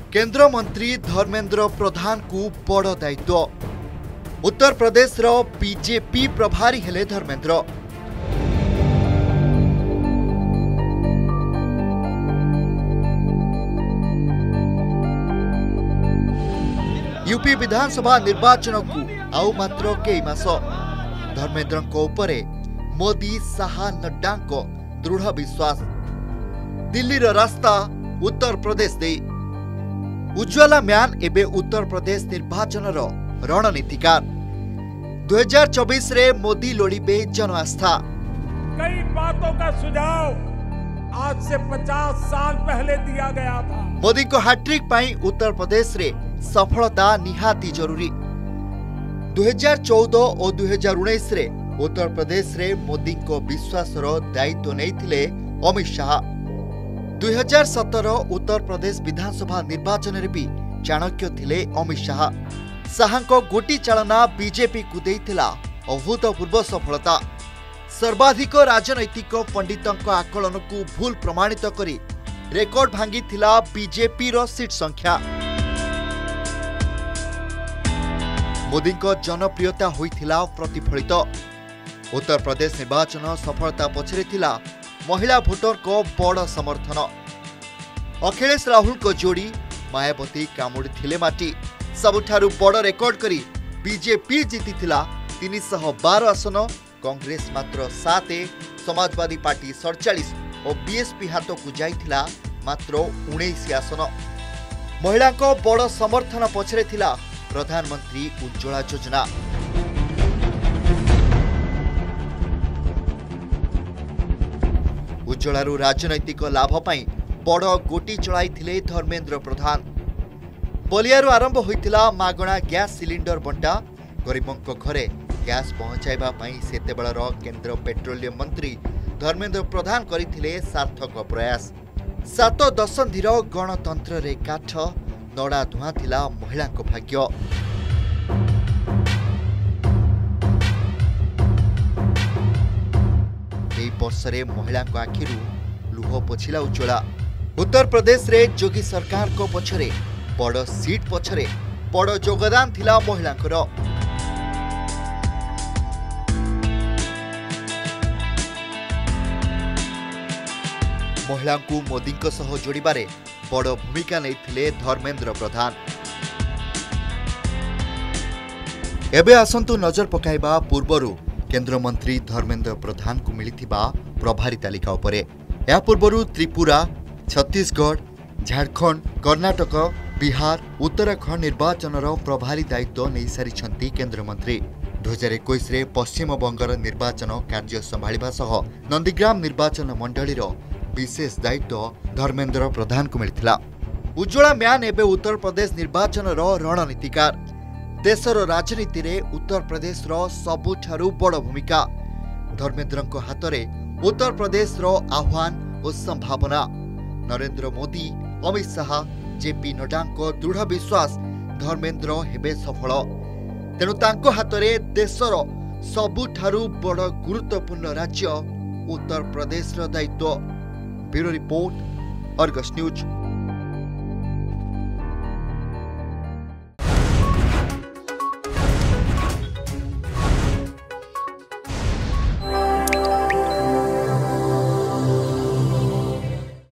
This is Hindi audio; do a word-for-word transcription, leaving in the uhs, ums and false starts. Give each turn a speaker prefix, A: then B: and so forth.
A: केंद्र मंत्री धर्मेंद्र प्रधान को बड़ दायित्व। उत्तर प्रदेश रो बीजेपी प्रभारी हेले धर्मेंद्र। यूपी विधानसभा निर्वाचन को आउ मात्र कई मास। धर्मेंद्र को उपरे मोदी साहा नड्डा को दृढ़ विश्वास। दिल्ली रो रास्ता उत्तर प्रदेश दे। उज्ज्वला म्यान एबे उत्तर प्रदेश निर्वाचन रो रणनीतिकार। दो हज़ार चौबीस रे मोदी लोड़ीबे जन आस्था।
B: कई बातों का सुझाव आज से पचास साल पहले दिया गया था।
A: मोदी को हैट्रिक पाई उत्तर प्रदेश रे सफलता निहाती जरूरी। दो हज़ार चौदह और दो हज़ार उन्नीस रे उत्तर प्रदेश रे मोदी को विश्वास रो दायित्व नैथिले अमित शाह। दो हज़ार सत्रह उत्तर प्रदेश विधानसभा निर्वाचन रे भी चाणक्य थिले अमित शाह। शाह को गोटी चालना बीजेपी को देइथिला अभूतपूर्व सफलता। सर्वाधिक राजनैतिक पंडितों आकलन को भूल प्रमाणित करी रेकर्ड भांगी थिला बीजेपी रो सीट संख्या। मोदी को जनप्रियता होइथिला प्रतिफलित। उत्तर प्रदेश निर्वाचन सफलता पछरे थिला महिला भोटर को बड़ समर्थन। अखिलेश राहुल को जोड़ी मायावती कामुड़ी थिले माटी। सबुठारु बड़ रेकर्ड करी बीजेपी जीती थिला तीन सौ बारह आसन। कांग्रेस मात्र सात, समाजवादी पार्टी सड़चालीस और बीएसपी हाथ को जाइथिला मात्र उन्नीस आसन। महिला को बड़ समर्थन पछरे थिला प्रधानमंत्री उज्ज्वला योजना। उज्ज्वलारू राजनैतिक लाभ पाई बड़ गोटी चलाइथिले धर्मेंद्र प्रधान। बलियारू आरंभ होइथिला मागणा गैस सिलिंडर बंटा। गरीबों घरे गैस पहुंचाइबा पाई सेतेबेलर केंद्र पेट्रोलियम मंत्री धर्मेंद्र प्रधान करिथिले सार्थक प्रयास। सात दशंधिर गणतंत्र रे काठ नड़ा धुआं थिला महिला को भाग्य। वर्षरे महिला को आखिरु लुह पोछिला उज्ज्वला। उत्तर प्रदेश रे योगी सरकार को पछरे बड़ सीट पछरे बड़ योगदान थिला महिला को। महिला को मोदी को सह जोड़िबारे बड़ भूमिका नैथिले धर्मेंद्र प्रधान। एबे आसंतु नजर पकाइबा पूर्वरु केंद्र मंत्री धर्मेंद्र प्रधान को मिलिथिबा प्रभारी तालिका उपरे। या पूर्वरु त्रिपुरा, छत्तीसगढ़, झारखंड, कर्नाटक, बिहार, उत्तराखंड निर्वाचन प्रभारी दायित्व नहीं सारी केंद्र मंत्री। दो हज़ार इक्कीस रे पश्चिम बंगर निर्वाचन कार्य संभाळिबा सह नंदीग्राम निर्वाचन मंडलीर विशेष दायित्व धर्मेंद्र प्रधान को मिलिथिला। उज्ज्वला म्यान एबे उत्तर प्रदेश निर्वाचन रणनीतिकार। देशर राजनीति रे उत्तर प्रदेश रो सबुठारु बड़ भूमिका। धर्मेंद्र को हाथ में उत्तर प्रदेश रो आह्वान और संभावना। नरेंद्र मोदी, अमित शाह, जेपी नड्डा को दृढ़ विश्वास धर्मेंद्र हेबे सफल। तेणु तांको हाथ में देशर सबुठारु बड़ गुरुत्वपूर्ण राज्य उत्तर प्रदेश रो दायित्व। Bureau report, Argus news.